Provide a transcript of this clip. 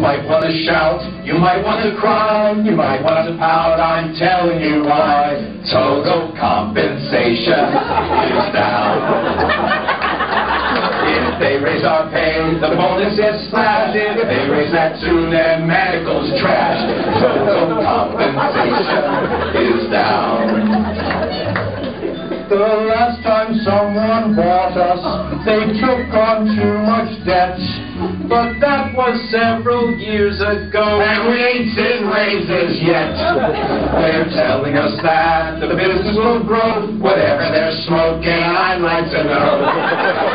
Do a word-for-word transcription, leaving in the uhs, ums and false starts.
might want to shout, you might want to cry, you might want to pout, I'm telling you why. Total compensation is down. If they raise our pay, the bonus is slashed. If they raise that too, then medical's trashed. Total compensation is down. The last time someone bought us, they took on too much debt. But that was several years ago, and we ain't seen raises yet. They're telling us that the business will grow, whatever they're smoking, I'd like to know.